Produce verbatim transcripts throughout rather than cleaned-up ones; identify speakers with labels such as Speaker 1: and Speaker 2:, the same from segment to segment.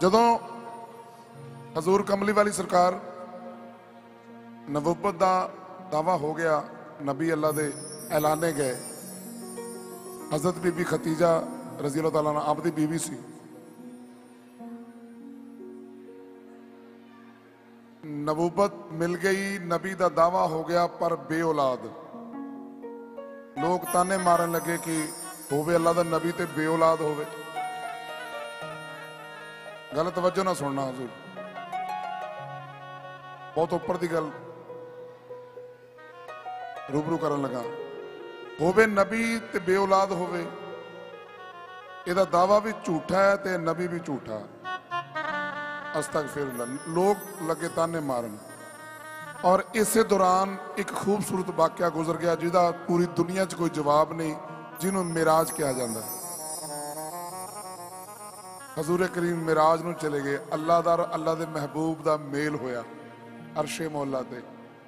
Speaker 1: जदों हजूर कमली वाली सरकार नबुव्वत का दावा हो गया, नबी अल्लाह दे ऐलाने गए। हजरत बीबी खतीजा रजी अल्लाह तआला अन्हा आपदी बीवी सी। नबूबत मिल गई, नबी का दावा हो गया, पर बे औलाद। लोग ताने मारन लगे कि होवे अल्लाह दा नबी ते बे औलाद होवे। गल तवज्जो ना सुनना हजूर, बहुत उपर की गल रूबरू करन लगा। होवे नबी ते बे औलाद होवे, इहदा दावा भी झूठा है ते नबी भी झूठा। अस्तगफिरुल्लाह। लोग लगे ताने मारन, और इसे दौरान एक खूबसूरत वाकया गुजर गया जिहदा पूरी दुनिया च कोई जवाब नहीं, जिन्हों मिराज कहा जाता है। हजूर करीम मिराज नूं चले गए, अल्लाह दा अल्लाह दे महबूब दा मेल होया अरशे मौला ते।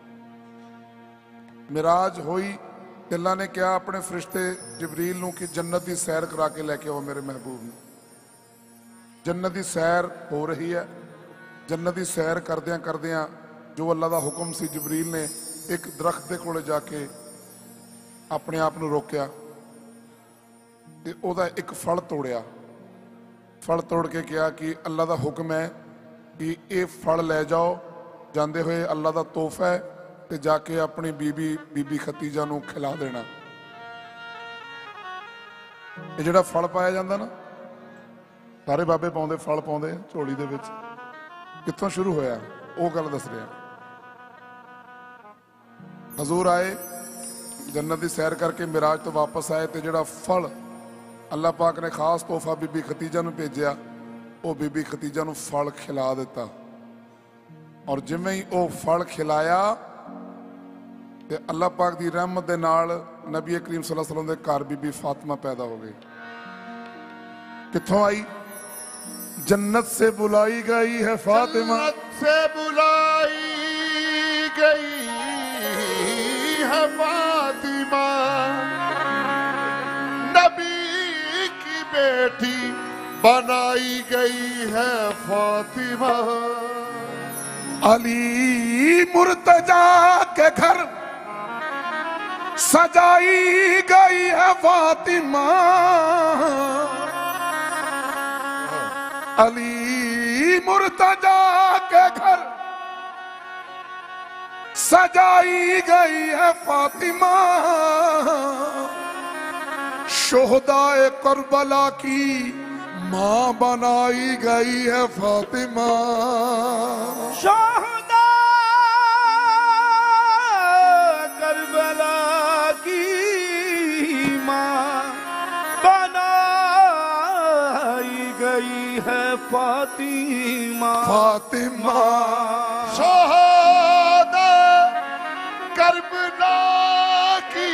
Speaker 1: मिराज होई, अल्लाह ने कहा अपने फरिश्ते जबरील नूं कि जन्नत की सैर करा के लैके आओ मेरे महबूब नूं। जन्नत की सैर हो रही है। जन्नत की सैर करदियां करदियां जो अल्लाह का हुक्म सी, जबरील ने एक दरख्त के कोले जाके अपने आप नूं रोकिया ते ओहदा एक फल तोड़िया। फल तोड़ के कहा कि अल्लाह का हुक्म है कि ये फल लै जाओ, जाते हुए अल्लाह का तोहफा है, ते जाके अपनी बीबी बीबी खतीजा नूं खिला देना। ये जिहड़ा फल पाया जाता ना, सारे बाबे पाउंदे फल पाउंदे झोली दे विच, कित्थों शुरू होया वो गल दस रहा। हजूर आए, जन्नत की सैर करके मिराज तो वापस आए, तो जिहड़ा फल अल्लाह पाक ने खास तोहफा बीबी खतीजा नूं भेजिया, वो बीबी खतीजा नूं फल खिला दिता। और जिवें ही वो फल खिलाया ते अल्लाह पाक की रहमत दे नाल नबी करीम सल्लल्लाहु अलैहि वसल्लम दे घर बीबी फातिमा पैदा हो गई। कित्थों आई? जन्नत से बुलाई गई है फातिमा,
Speaker 2: जन्नत से बुलाई गई है फातिमा, नबी की बेटी बनाई गई है फातिमा।
Speaker 1: अली मुर्तजा के घर सजाई गई है फातिमा, अली मुर्तजा के घर सजाई गई है फातिमा। शोहदाए करबला की मां बनाई गई है फातिमा।
Speaker 2: शोहदा करबला की मां बनाई गई है फातिमा।
Speaker 1: फातिमा
Speaker 2: शोहदा करबला की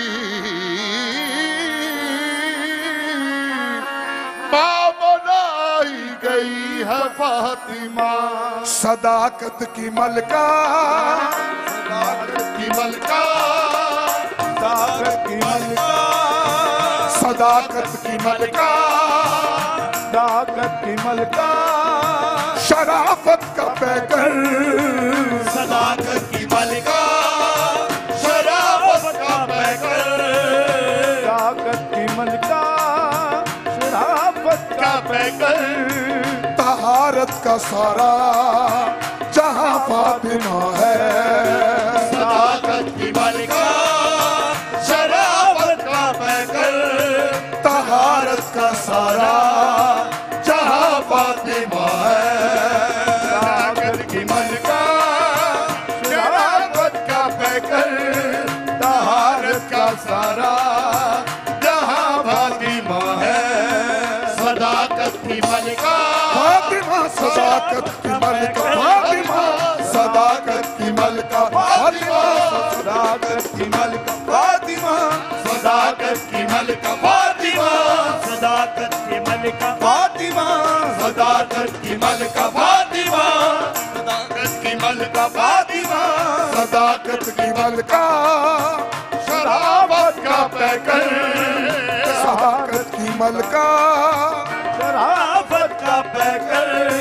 Speaker 2: मां बनाई गई है फातिमा।
Speaker 1: सदाकत की मलका,
Speaker 2: सदाकत की मलका,
Speaker 1: सदाकत की मलका, सदाकत की मलका,
Speaker 2: सदाकत की मलका,
Speaker 1: शराफत का पैकर,
Speaker 2: सदाकत की मलका, शराफत का पैकर, सदाकत की मलका, शराफत का पैकर,
Speaker 1: तहारत का सारा जहां फातिमा है।
Speaker 2: सदाकत की मलका, शराफत का पैकर,
Speaker 1: तहारत का सारा
Speaker 2: जहां फातिमा है। सदाकत की मलका, शराफत का पैकर, तहारत का सारा जहां फातिमा है। सदाकत की मलका,
Speaker 1: फातिमा, सदाकत की मलका फातिमा, सदाकत की मलका फातिमा,
Speaker 2: सदाकत की मलका फातिमा, सदाकत की मलका फातिमा, सदाकत की मलका फातिमा, सदाकत की मलका फातिमा, सदाकत की मलका फातिमा,
Speaker 1: सदाकत की मलका,
Speaker 2: शराफत का पैकर,
Speaker 1: सदाकत की मलका,
Speaker 2: शराफत का पैकर,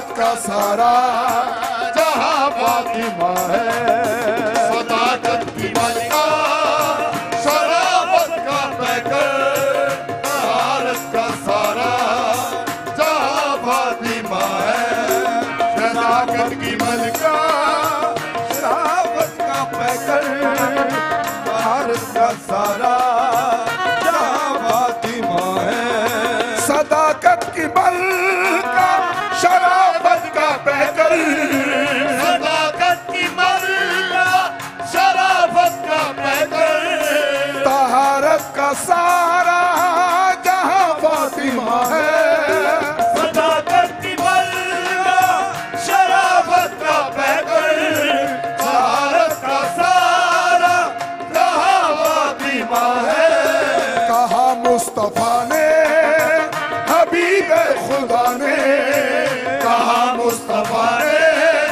Speaker 1: का सारा
Speaker 2: जहां फातिमा है। सदाकत की मलिका शराफत का पैकर तहारत का सारा जहां फातिमा है। सदाकत की मलिका शराफत का पैकर तहारत का सारा जहां फातिमा है।
Speaker 1: सदाकत की मलिका शराफत का पैकर
Speaker 2: सदाकत की मलिका शराफत का पैकर
Speaker 1: तहारत का सारा जहां फातिमा है।
Speaker 2: सदाकत की मलिका शराफत का पैकर तहारत का सारा जहां फातिमा है।
Speaker 1: कहा मुस्तफा ने हबीब खुदा ने
Speaker 2: कहा मुस्तफा ने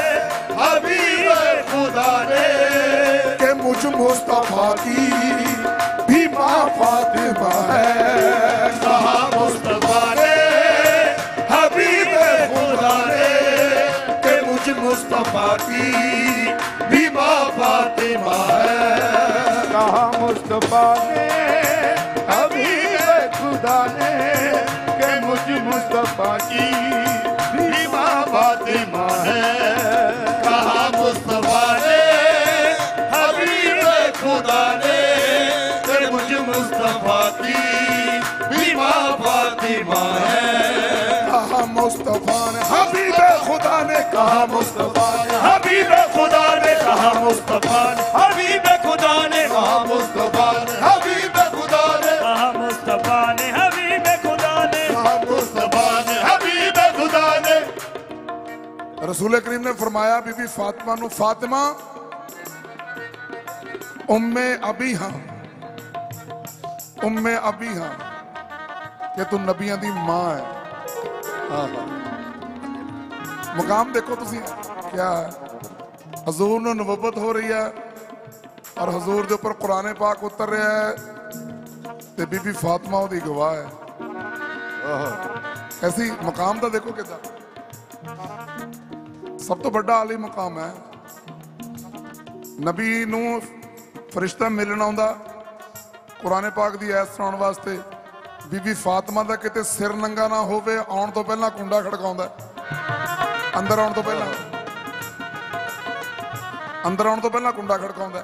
Speaker 2: हबीब खुदा ने
Speaker 1: कि मुझ मुस्तफा की भी माँ फातिमा है।
Speaker 2: कहा मुस्तफा ने हबीब खुदा ने कि मुझ मुस्तफा की भी माँ फातिमा है। कहा मुस्तफा ने हबीब खुदा ने कि मुझ मुस्तफा की भी माँ फातिमा है। कहा मुस्तफा ने हबीब खुदा ने कि मुझ मुस्तफा की भी माँ फातिमा है।
Speaker 1: कहा मुस्तफा ने हबीब खुदा ने
Speaker 2: कहा मुस्तफा ने हबीब खुदा ने कहा मुस्तफा ने हबीब खुदा ने कहा मुस्तफा ने हबीब खुदा ने कहा मुस्तफा ने हबीब खुदा ने कहा मुस्तफा ने हबीब खुदा ने।
Speaker 1: रसूल करीम ने फरमाया बीबी फातिमा नु फातिमा उम्मे अबी हां उम्मे अबी हां कि तू नबियां दी मां है। मुकाम देखो तुसी क्या है। हजूर नु नबुव्वत हो रही है और हजूर के ऊपर कुरान पाक उतर रहा है ते बीबी फातिमा ओदी गवाह है। ऐसी मुकाम दा देखो किदा सब तो बड़ा आली मुकाम है। नबी नू फरिश्ता मिलना आउंदा कुरान पाक दी ऐस सुनाउण वास्ते बीबी फातिमा दा किते सिर नंगा ना होवे आउण तो पहला कुंडा खड़काउंदा अंदर आउण तो पहला अंदर आउण तो पहला कुंडा खड़काउंदा।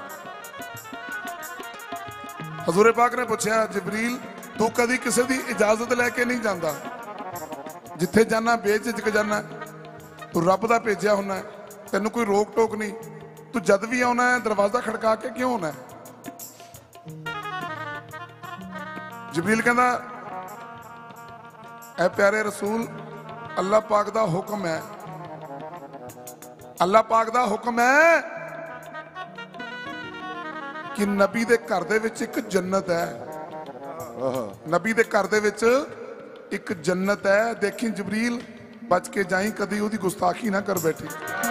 Speaker 1: हजूर पाक ने पूछा जिबरील तू कदी किसी की इजाजत लैके नहीं जाता जिथे जाना बेझिझक जाना तू रब का भेजा होना तेन कोई रोक टोक नहीं तू जद भी आना है दरवाजा खड़का के क्यों आना है। जिबरील कहता ऐ प्यारे रसूल अल्लाह पाक दा हुक्म है अल्लाह पाक दा हुक्म है कि नबी दे घर दे विच एक जन्नत है। नबी दे घर दे विच एक जन्नत है। देखी जिबरील बच के जाई कदी ओदी गुस्ताखी ना कर बैठी।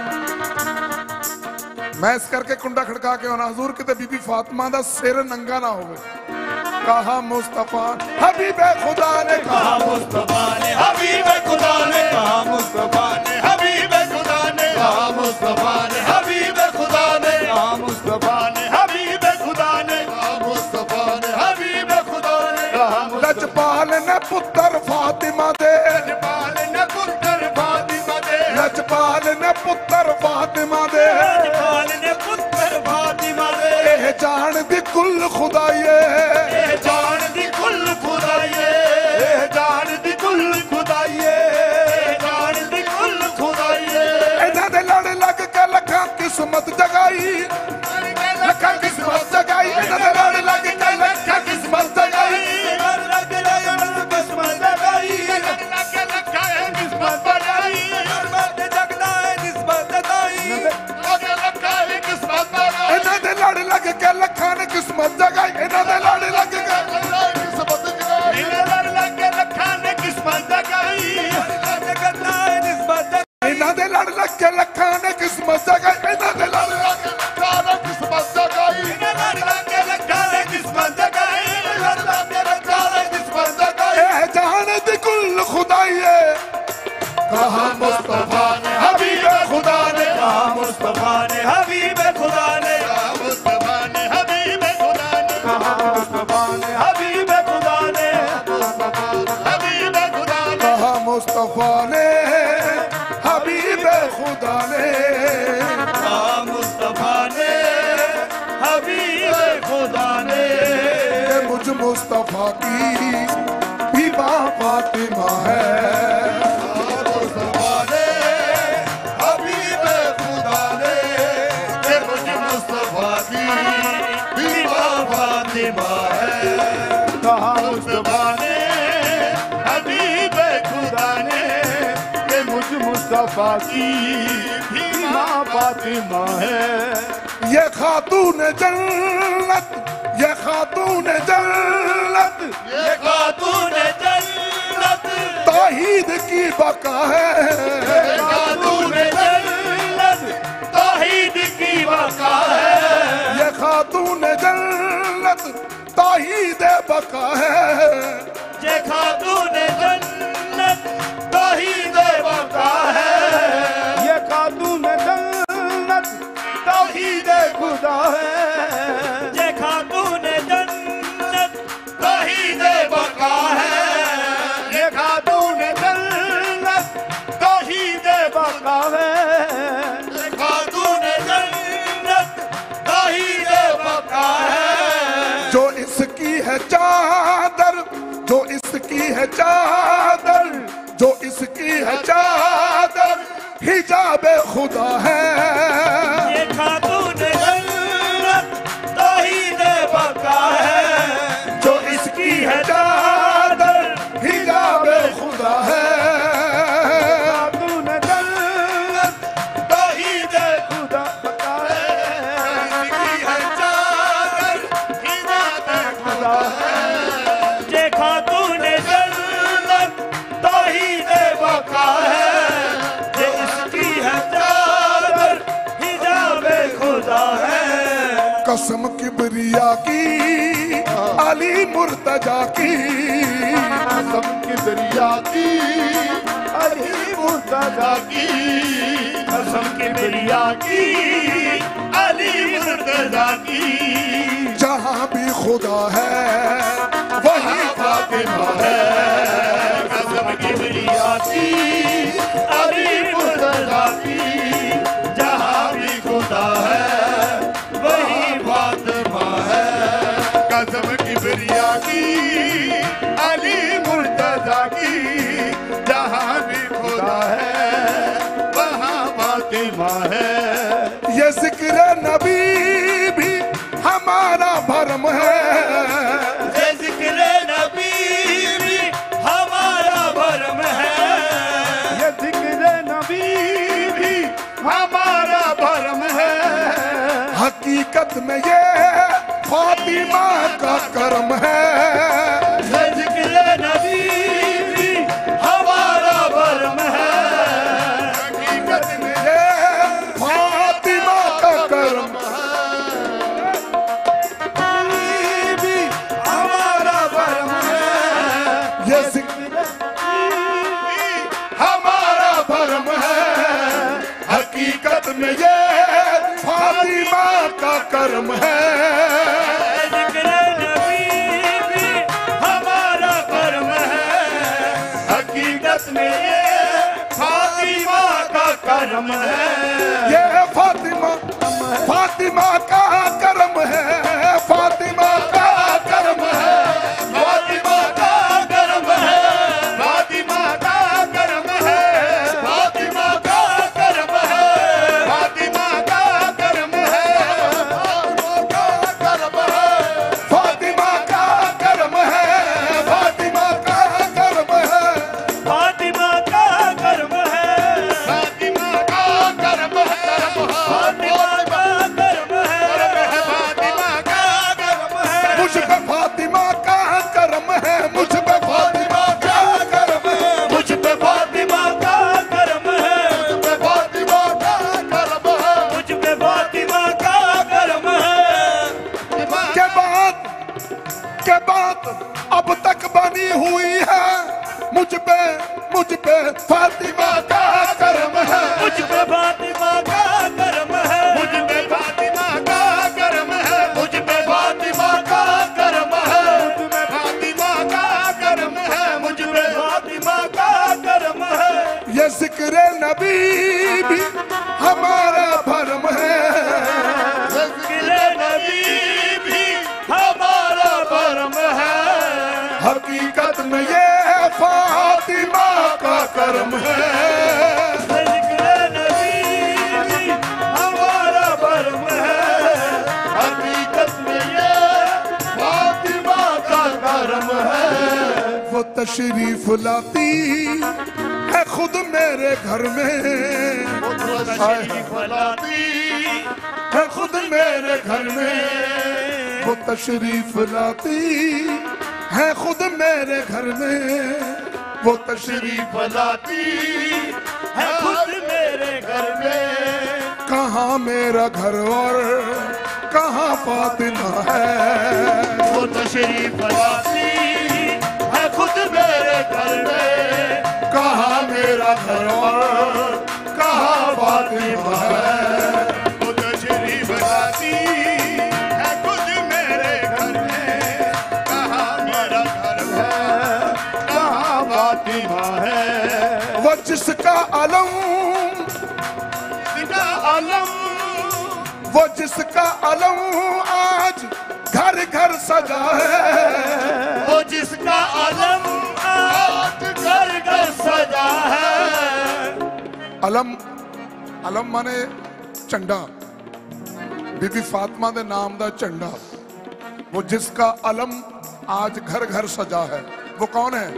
Speaker 1: मैं इस करके कुंडा खड़का के आना हजूर किते बीबी फातिमा दा सिर नंगा ना होवे। कहा मुस्तफा हबीब खुदा ने
Speaker 2: कहा मुस्तफा ने हबीब खुदा ने कहा मुस्तफा ने हबीब खुदा ने कहा मुस्तफा ने हबीब खुदा ने कहा मुस्तफा ने हबीब खुदा ने कहा मुस्तफा ने हबीब खुदा ने कहा
Speaker 1: लजपाल ने पुत्र फातिमा दे
Speaker 2: लजपाल ने पुत्र फातिमा दे
Speaker 1: लजपाल ने पुत्र फातिमा दे
Speaker 2: लजपाल ने पुत्र फातिमा दे
Speaker 1: एह जान दी कुल खुदाईए
Speaker 2: एह जान दी कुल खुदाईए एह जान दी कुल खुदाईए एह जान दी कुल खुदाईए।
Speaker 1: इन्हां दे लड़ लग के लखां किस्मत जगाई लखां किस्मत जगाई इन्हां दे लड़ लग के लखां किस्मत जगाई
Speaker 2: किस्मत जगाई किस्मत बजाई जगना किस्मत जगाई किस्मत बजाई
Speaker 1: इन्हां दे लड़ लग के लखां ने किस्मत जगाई इन्हां दे लड़ लग के
Speaker 2: किस्मत जगाई लड़ लग के लखां ने किस्मत जगाई जगना किस्मत
Speaker 1: इन्हां दे लड़ लग के लखां ने किस्मत जगाई इन्हां दे लड़ लग के लखां ने किस्मत जगाई
Speaker 2: लड़ लग के लखां ने किस्मत जगाई लड़ लग के लखां ने किस्मत जगाई।
Speaker 1: एह जान दी कुल खुदाईए
Speaker 2: कहा मुस्तफा
Speaker 1: मुस्तफा ने हबीब खुदा ने,
Speaker 2: कहा मुस्तफा ने हबीब खुदा ने,
Speaker 1: मुझ मुस्तफा की भी माँ फातिमा है।
Speaker 2: मुस्तफा ने हबीब खुदा ने, मुझ मुस्तफा की भी माँ फातिमा है। कहा मुस्तफा ने हबीब खुदा ने, मुझ मुस्तफा की भी माँ फातिमा है।
Speaker 1: ये खातून जन्नत, ये खातून जन्नत,
Speaker 2: ये खातून जन्नत
Speaker 1: तौहीद की बका है।
Speaker 2: ये खातून जन्नत तौहीद की बका है।
Speaker 1: ये खातून जन्नत तौहीद बका है।
Speaker 2: ये खातून जन्नत तौहीद बका है। ये खातून जन्नत तौहीद खुदा है। ये खातून जन्नत तौहीद बका है। ये खातून जन्नत तौहीद बका है। ये खातून जन्नत तौहीद बका है।
Speaker 1: जो इसकी है चादर, जो इसकी है चादर, जो इसकी है चादर हिजाब खुदा है।
Speaker 2: ये खातून जन्नत तौहीद बका है।
Speaker 1: जो इसकी है चादर हिजाब खुदा है।
Speaker 2: खातून जन्नत तौहीद खुदा बका है। इसकी है चादर हिजाब खुदा है। ये खातून जन्नत तौहीद बका है। ये इसकी है चादर हिजाब खुदा है।
Speaker 1: कसम किबरिया की अली मुर्तजा की,
Speaker 2: कसम किबरिया की अली मुर्तजा की, कसम किबरिया की अली मुर्तजा की।
Speaker 1: जहाँ भी खुदा है वहीं
Speaker 2: फातिमा है। कसम किबरिया की अली मुर्तजा की, जहाँ भी खुदा है वही फातिमा है। कसम किबरिया की अली मुर्तजा की, जहाँ भी खुदा है वहाँ फातिमा है।
Speaker 1: ये जिक्र नबी भी हमारा भरम है।
Speaker 2: ये जिक्र नबी भी हमारा भरम है। ये जिक्र नबी भी हमारा भरम है।
Speaker 1: हकीकत में ये फातिमा का करम है।
Speaker 2: ये जिक्र नबी भी हमारा भरम है। हकीकत में
Speaker 1: ये फातिमा का करम
Speaker 2: भी हमारा भरम है।
Speaker 1: ये जिक्र
Speaker 2: हमारा
Speaker 1: भरम है। हकीकत में ये फातिमा का करम है।
Speaker 2: जिक्र नबी भी हमारा कर्म है। हकीकत में ये फातिमा का कर्म है।
Speaker 1: ये फातिमा फातिमा का करम है। फातिमा का करम है।
Speaker 2: फातिमा का कर्म है। फातिमा का कर्म है। फातिमा का कर्म है। फातिमा का कर्म है।
Speaker 1: फातिमा का करम है। फातिमा का करम है।
Speaker 2: फातिमा का कर्म है। फातिमा का कर्म है। फातिमा का कर्म है। फातिमा का कर्म है।
Speaker 1: मुझ पे फातिमा का करम है। मुझ पे फातिमा का करम है।
Speaker 2: मुझ पे फातिमा का कर्म है।
Speaker 1: मुझ पे फातिमा का करम है।
Speaker 2: मुझ पे फातिमा का कर्म है।
Speaker 1: के बाद के बाद अब तक बनी हुई है। मुझ पे मुझ पे फातिमा का करम है।
Speaker 2: मुझ पे फातिमा का कर्म है। मुझ पे फातिमा का कर्म है। मुझ पे फातिमा का कर्म है। मुझ पे फातिमा का कर्म है। मुझ पे फातिमा का कर्म
Speaker 1: ये जिक्र नबी भी हमारा भरम है,
Speaker 2: जिक्र नबी भी हमारा भरम है,
Speaker 1: हकीकत में ये फातिमा का कर्म है।
Speaker 2: जिक्र नबी भी हमारा भरम है, हकीकत में ये फातिमा का कर्म है।
Speaker 1: वो तशरीफ लाती है खुद मेरे घर में,
Speaker 2: तशरीफ लाती
Speaker 1: है खुद मेरे घर में, वो तशरीफ लाती है खुद मेरे घर में, वो तशरीफ
Speaker 2: लाती है खुद मेरे घर में।
Speaker 1: कहाँ मेरा घर और कहाँ फातिमा है,
Speaker 2: वो तशरीफ लाती है खुद मेरे घर में,
Speaker 1: कहाँ मेरा घर और कहाँ फातिमा है।
Speaker 2: वो तशरीफ लाती है खुद मेरे घर में, कहाँ मेरा घर है, कहाँ फातिमा है।
Speaker 1: वो जिसका अलम,
Speaker 2: जिसका अलम,
Speaker 1: वो जिसका अलम आज घर घर सजा है,
Speaker 2: वो जिसका अलम आज घर घर सजा है।
Speaker 1: अलम, अलम माने झंडा, बीबी फातिमा दे नाम दा झंडा। वो जिसका अलम आज घर घर सजा है, वो कौन है?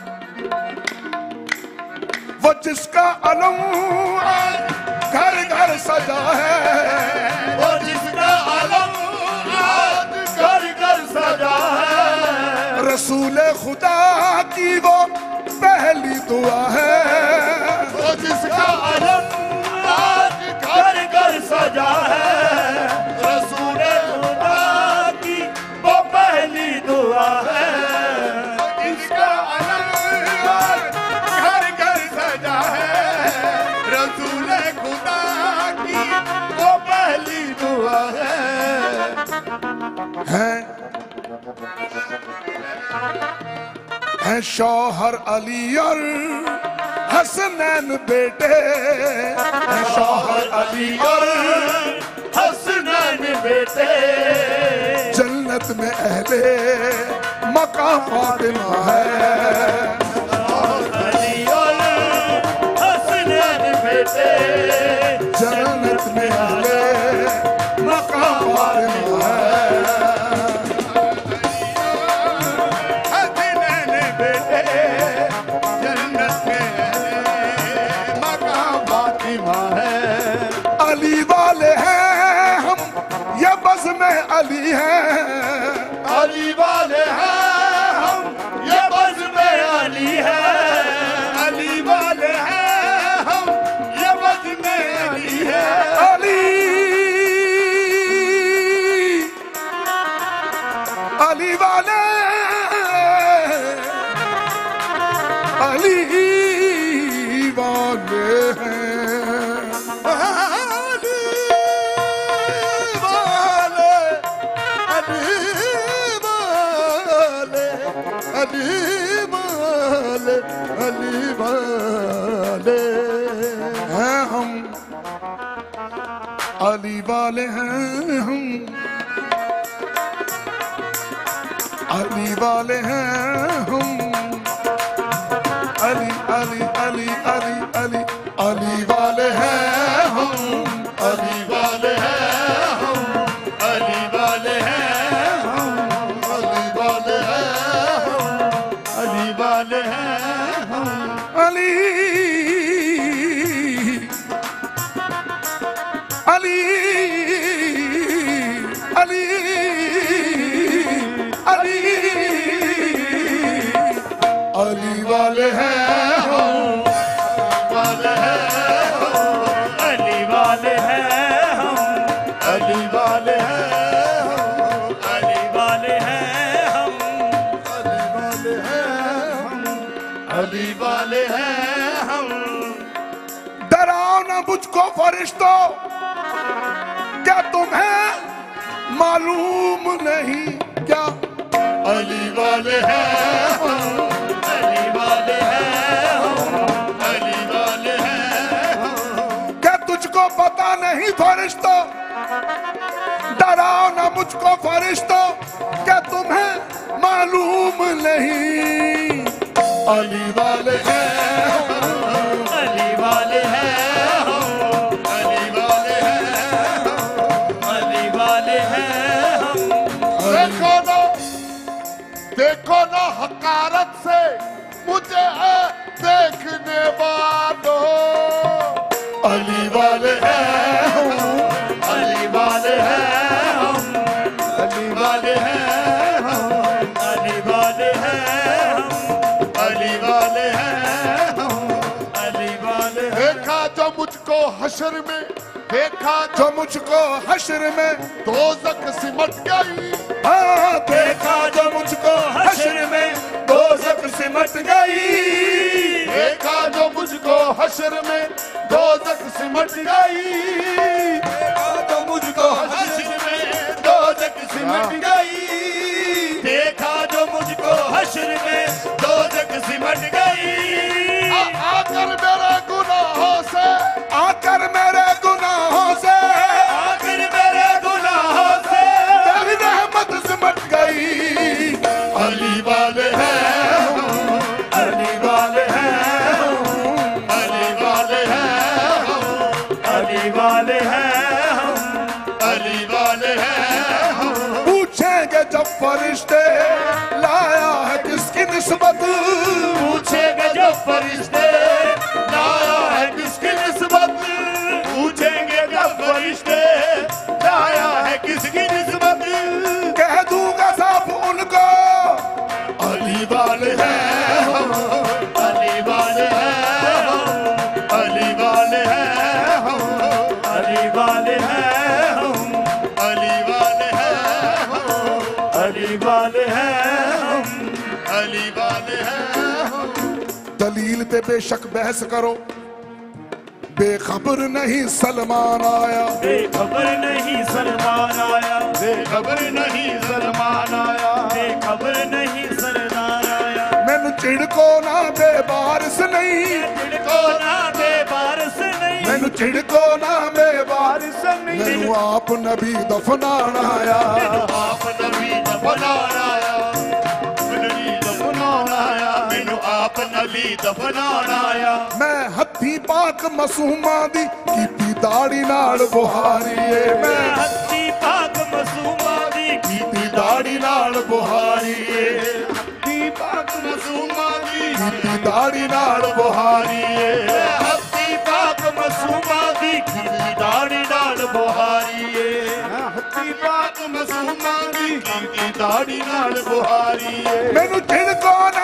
Speaker 1: वो जिसका अलम आज घर घर सजा है,
Speaker 2: वो जिसका अलम आज घर घर सजा है।
Speaker 1: रसूल खुदा की वो पहली दुआ है,
Speaker 2: वो जिसका अलम आज घर घर सजा है। रसूल खुदा की वो पहली दुआ है। जिसका अलम आज घर घर सजा है। रसूल खुदा की वो पहली दुआ है।
Speaker 1: है है शौहर अली और हसनैन बेटे, है शौहर अली और
Speaker 2: हसनैन बेटे।
Speaker 1: जन्नत में अहले मका फातिमा है,
Speaker 2: अली और हसनैन बेटे।
Speaker 1: जन्नत में अहले मका फातिमा है।
Speaker 2: हसनैन बेटे जन्नत में मकाम फातिमा है।
Speaker 1: अली वाले हैं हम, ये बज़ में अली हैं,
Speaker 2: अली वाले हैं हम, ये बज़ में अली है। अली वाले हैं हम, ये बज़ में अली है।
Speaker 1: अली अली वाले अली वाले हैं,
Speaker 2: अली वाले, अली वाले, अली वाले, अली वाले
Speaker 1: हैं हम, अली वाले हैं हम, अली वाले हैं हम, अली अली अली अली अली अली वाले हैं हम,
Speaker 2: अली वाले हैं हम, अली वाले हैं हम, अली वाले हैं हम, अली वाले हैं हम।
Speaker 1: अली अली अली अली अली वाले हैं हम,
Speaker 2: वाले हैं हम, अली वाले हैं हम, अली वाले हैं हम, अली वाले हैं हम, अली वाले हैं हम, अली वाले हैं हम।
Speaker 1: डराओ ना मुझको फरिश्तों, क्या तुम्हें मालूम नहीं क्या?
Speaker 2: अली वाले हैं हम, अली वाले हैं हम, अली वाले
Speaker 1: नहीं फरिश्तों, डराओ ना मुझको फरिश्तों, क्या तुम्हें मालूम नहीं अली वाले हैं,
Speaker 2: अली वाले हैं, अली वाले हैं, अली वाले हैं हम।
Speaker 1: देखो ना, देखो ना हकारत से मुझे देखने वालों, अली वाले हैं,
Speaker 2: अली वाले हैं हम, अली वाले हैं हम, अली वाले हैं हम, अली वाले हैं हम, अली वाले हैं।
Speaker 1: देखा जो मुझको हश्र में, देखा जो मुझको हश्र में दोज़ख सिमट गई, हाँ
Speaker 2: देखा जो मुझको हश्र में दोज़ख सिमट गई,
Speaker 1: देखा जो मुझको हश्र में दोज़ख सिमट गई,
Speaker 2: देखा जो मुझको हश्र में दोज़ख सिमट गई, देखा जो मुझको हश्र में दोज़ख सिमट गई।
Speaker 1: आकर मेरे गुनाहों से, आकर मेरे गुनाहों से,
Speaker 2: आकर मेरे गुनाहों से
Speaker 1: तेरी रहमत सिमट गई, अली वाले हैं,
Speaker 2: अली वाले हैं,
Speaker 1: अली वाले हैं,
Speaker 2: अली वाले हैं,
Speaker 1: अली वाले हैं। पूछेंगे जब फरिश्ते लाया है किसकी निस्बत,
Speaker 2: पूछेंगे जब फरिश्ते लाया है किसकी निस्बत, पूछेंगे जब फरिश्ते लाया है किसकी निस्बत,
Speaker 1: कह दूंगा साफ उनको अली वाले हैं,
Speaker 2: अली वाले हैं, अली वाले हैं, अली वाले हैं,
Speaker 1: अली वाले हैं,
Speaker 2: अली वाले हैं,
Speaker 1: अली वाले हैं। दलील पे बेशक बहस करो, बेखबर नहीं सलमान आया,
Speaker 2: बेखबर नहीं सलमान आया,
Speaker 1: बेखबर नहीं सलमान आया,
Speaker 2: बेखबर नहीं सलमान आया।
Speaker 1: मैनू चिड़को ना बेबारिश नहीं,
Speaker 2: चिड़को ना बेबारिश नहीं,
Speaker 1: मैनू चिड़को ना बेबारिश नहीं, मैनू आप नबी दफनाना आया,
Speaker 2: आप नबी दफनाना आया, नबी दफनाना आया, मैनू आप नबी दफनाना आया।
Speaker 1: मैं हत्थी पाक मसूमा दी कीती दाड़ी नाल बुहारी है, मैं
Speaker 2: हत्थी पाक मसूमा दी
Speaker 1: कीती दाड़ी नाल बुहारी है,
Speaker 2: हत्थी पाक मसूमा दी
Speaker 1: कीती दाड़ी नाल बुहारी है,
Speaker 2: हत्थी पाक मसूमा दी कीती दाड़ी नाल बुहारी है, हत्थी पाक मसूमा दी कीती दाड़ी नाल बुहारी है।
Speaker 1: मैनू चिड़को